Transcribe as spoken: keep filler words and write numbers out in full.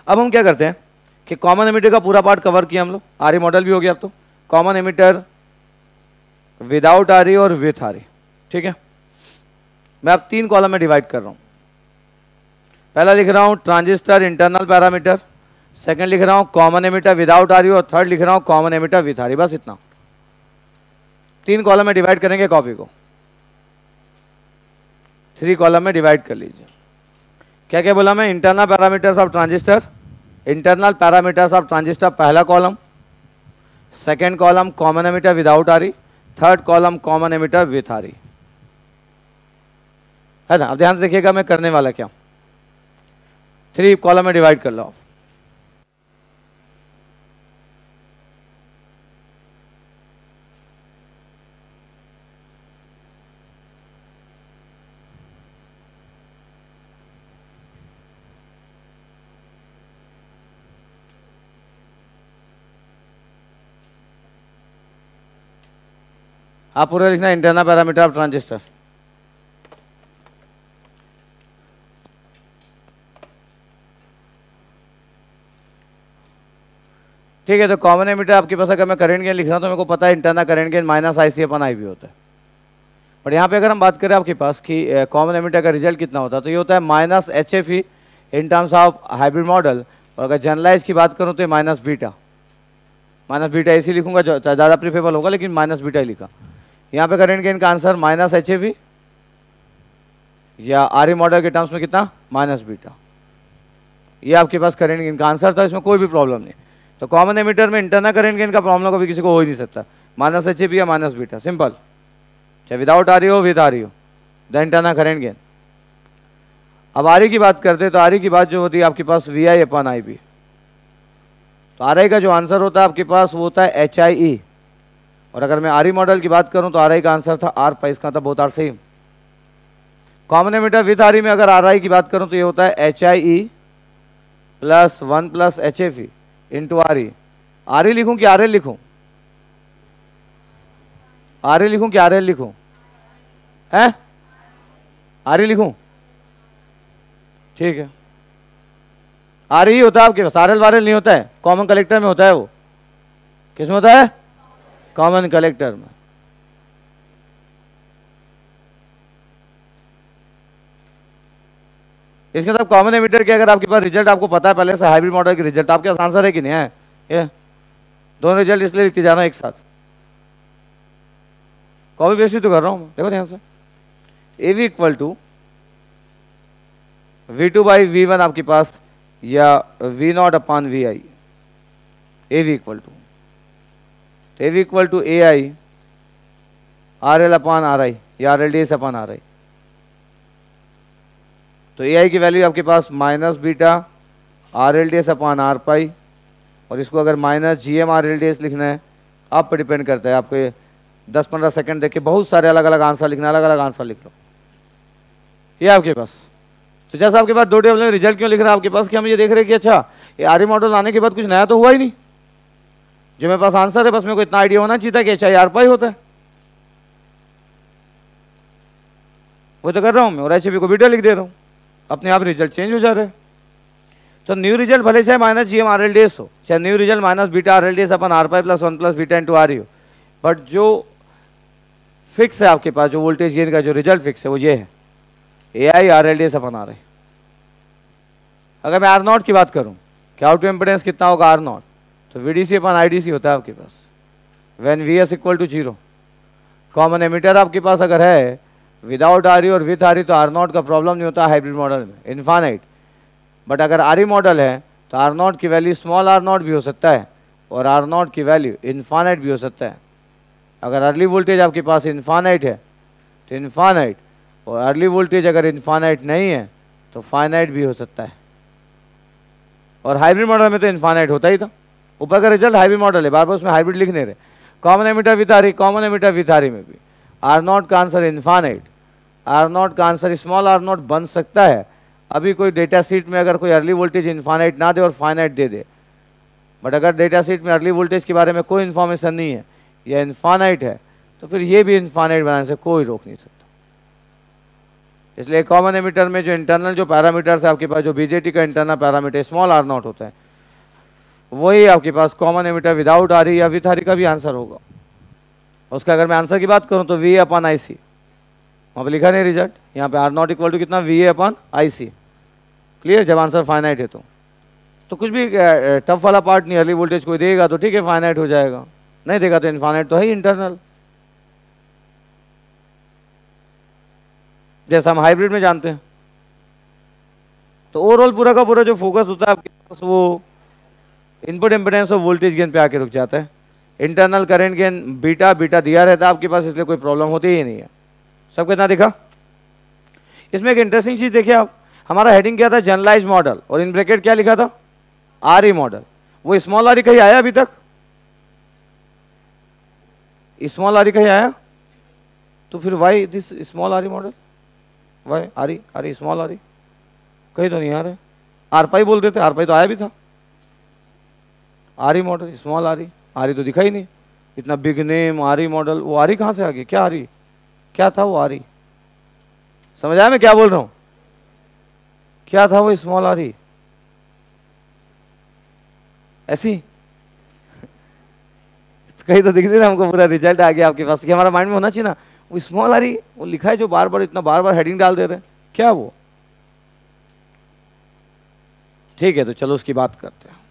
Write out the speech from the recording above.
अब हम क्या करते हैं कि कॉमन एमिटर का पूरा पार्ट कवर किया हम लोग, आरई मॉडल भी हो गया अब तो, कॉमन एमिटर विदाउट आरई और विथ आरई, ठीक है। मैं अब तीन कॉलम में डिवाइड कर रहा हूं। पहला लिख रहा हूं ट्रांजिस्टर इंटरनल पैरामीटर, सेकंड लिख रहा हूं कॉमन एमिटर विदाउट आरई और थर्ड लिख रहा हूं कॉमन एमिटर विथ आरई। बस इतना, तीन कॉलम में डिवाइड करेंगे कॉपी को, थ्री कॉलम में डिवाइड कर लीजिए। क्या क्या बोला मैं? Internal parameters of transistor, internal parameters of transistor पहला column, second column common emitter without R E, third column common emitter with R E, है ना। अब ध्यान से देखिएगा मैं करने वाला क्या, थ्री कॉलम में डिवाइड कर लो। आप पूरा लिखना इंटरनल पैरामीटर ऑफ ट्रांजिस्टर। ठीक है, तो कॉमन एमिटर आपके पास अगर मैं करंट गेन लिख रहा हूं तो मेरे को पता है internal current gain minus I C upon I B होता है। बट यहाँ पे अगर हम बात करें आपके पास कि कॉमन एमिटर का रिजल्ट कितना होता है, तो ये होता है minus H F E in terms of hybrid model, और अगर जनरलाइज की बात करूँ तो माइनस बीटा, माइनस बीटा ऐसे लिखूंगा जो ज़्यादा प्रीफरेबल होगा, लेकिन माइनस बीटा ही लिखा। यहाँ पे करंट गेन का answer minus H F E या आरई मॉडल के टर्म्स में कितना, माइनस बीटा। ये आपके पास करंट गेन का आंसर था, इसमें कोई भी प्रॉब्लम नहीं। तो कॉमन एमिटर में इंटरनल करंट गेन का प्रॉब्लम कभी किसी को हो ही नहीं सकता, माइनस एच एफ ई या माइनस बीटा, सिंपल, चाहे विदाउट आरई हो विद आरई हो, द इंटरनल करंट गेन। अब आरई की बात करते हैं तो आरई की बात जो होती है आपके पास we I upon I B, तो आरई का जो आंसर होता है आपके पास वो होता है एच आई ई, और अगर मैं आरई मॉडल की बात करूं तो आरई का आंसर था आर पाई, इसका था both are same. Common emitter with R E में अगर आरई की बात करूं तो ये होता है H I E plus one plus H F E into R E. R E लिखूं कि आर एल लिखूं? आरई लिखूं कि आर एल लिखूं? है आरई लिखूं? ठीक है, आरई ही होता है आपके पास, आर एल वार एल नहीं होता है, कॉमन कलेक्टर में होता है। वो किस में होता है? कॉमन कलेक्टर में। इसके साथ कॉमन एमिटर के अगर आपके पास रिजल्ट आपको पता है पहले से, हाइब्रिड मॉडल के रिजल्ट आपके पास आंसर है कि नहीं है? ये दोनों रिजल्ट इसलिए लिखते जाना एक साथ, कॉपी पेस्ट तो कर रहा हूं मैं। देखो ध्यान से, A V equal to V two by V one आपके पास, या V naught upon V I, A V equal to A V equal to A I R L upon R I, या R L D S upon R I. तो A I की value आपके पास minus beta R L D S upon R pi, और इसको अगर minus G M R L D S लिखना है, आप पर डिपेंड करता है, आपको ये दस पंद्रह सेकंड देख के बहुत सारे अलग अलग आंसर लिखना, अलग अलग आंसर लिख लो। ये आपके पास, तो जैसा आपके पास दो टेबल में रिजल्ट क्यों लिख रहा है आपके पास, कि हम ये देख रहे हैं कि अच्छा ये आरई मॉडल आने के बाद कुछ नया तो हुआ ही नहीं, जो मेरे पास आंसर है बस मेरे को इतना आइडिया होना चाहिए था कि एच आई आर पाई होता है, वो तो कर रहा हूं मैं, और एच को बीटा लिख दे रहा हूं, अपने आप रिजल्ट चेंज हो जा रहे हैं। तो न्यू रिजल्ट भले चाहे minus G M R L D S हो, चाहे new result minus beta R L D S upon R pi plus one plus beta into R E हो, बट जो फिक्स है आपके पास, जो वोल्टेज गेन का जो रिजल्ट फिक्स है वो ये है, A I R L D S upon R I. अगर मैं आर नॉट की बात करूं कि आउट इम्पिडेंस कितना होगा आर नॉट, तो V D C upon I D C होता है आपके पास, when V S equal to zero. Common emitter आपके पास अगर है विदाउट आर ई और विथ आर ई, तो आर नॉट का प्रॉब्लम नहीं होता हाइब्रिड मॉडल में, इन्फानाइट। बट अगर आर ई मॉडल है तो आर नॉट की वैल्यू स्मॉल आर नॉट भी हो सकता है, और आर नॉट की वैल्यू इन्फानाइट भी हो सकता है। अगर अर्ली वोल्टेज आपके पास इन्फानाइट है तो इन्फानाइट, और अर्ली वोल्टेज अगर इन्फानाइट नहीं है तो फाइनाइट भी हो सकता है, और हाइब्रिड मॉडल में तो इन्फानाइट होता ही था। ऊपर का रिजल्ट हाइब्रिड मॉडल है, बार बार उसमें हाइब्रिड लिख नहीं रहे। Common emitter with R E, common emitter with R E में भी आर नॉट का आंसर इन्फानाइट, आर नॉट का आंसर स्मॉल आर नॉट बन सकता है। अभी कोई डेटा सीट में अगर कोई अर्ली वोल्टेज इन्फानाइट ना दे और फाइनाइट दे दे, बट अगर डेटा सीट में अर्ली वोल्टेज के बारे में कोई इन्फॉर्मेशन नहीं है या इन्फानाइट है, तो फिर ये भी इन्फानाइट बनाने से कोई रोक नहीं सकता। इसलिए कॉमन एमिटर में जो इंटरनल जो पैरामीटर्स है आपके पास, जो बीजेटी का internal parameter small R naught होता है, वही आपके पास common emitter without R E या विथ आर ई का भी आंसर होगा। उसका अगर मैं आंसर की बात करूं तो वी ए अपन आई सी, वहाँ पे लिखा नहीं रिजल्ट, यहाँ पे आर नॉट इक्वल टू कितना, V A upon I C. Clear, जब आंसर फाइनाइट है तो तो कुछ भी टफ वाला पार्ट नहीं, अर्ली वोल्टेज कोई देगा तो ठीक है फाइनाइट हो जाएगा, नहीं देगा तो इनफाइनाइट तो है ही इंटरनल। जैसा हम हाइब्रिड में जानते हैं। तो ओवरऑल पूरा का पूरा जो फोकस होता है आपके पास वो इनपुट इम्पिडेंस और वोल्टेज गेन पे आके रुक जाता है। Internal current gain beta beta दिया रहता है आपके पास, इसलिए कोई प्रॉब्लम होती ही नहीं है। सब कितना दिखा? इसमें एक इंटरेस्टिंग चीज देखिए आप, हमारा हेडिंग क्या था, जनरलाइज मॉडल, और इन ब्रैकेट क्या लिखा था, आर ई मॉडल। वो स्मॉल आर ई कहीं आया अभी तक? स्मॉल आर ई कहीं आया? तो फिर why this small R E model, why R E R E small R E कहीं तो नहीं आ रहे। आर पाई बोल देते, आर पाई तो आया भी था। R E model small R E, R E तो दिखा ही नहीं। इतना big name R E model, वो आर ई कहाँ से आ गया? क्या आर ई, क्या था वो आर ई? समझ आया मैं क्या बोल रहा हूँ? क्या था वो स्मॉल आर ई? ऐसी कहीं तो दिख रही ना हमको, पूरा रिजल्ट आ गया आपके पास कि हमारा माइंड में होना चाहिए ना, वो स्मॉल आर ई वो लिखा है जो बार बार इतना बार बार हेडिंग डाल दे रहे हैं, क्या वो? ठीक है, तो चलो उसकी बात करते हैं।